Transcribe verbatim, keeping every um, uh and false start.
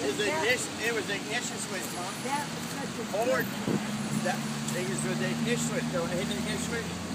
was the ignition, it was the ignition switch, Mom. That was such a Ford. That, it was the ignition switch. The ignition switch.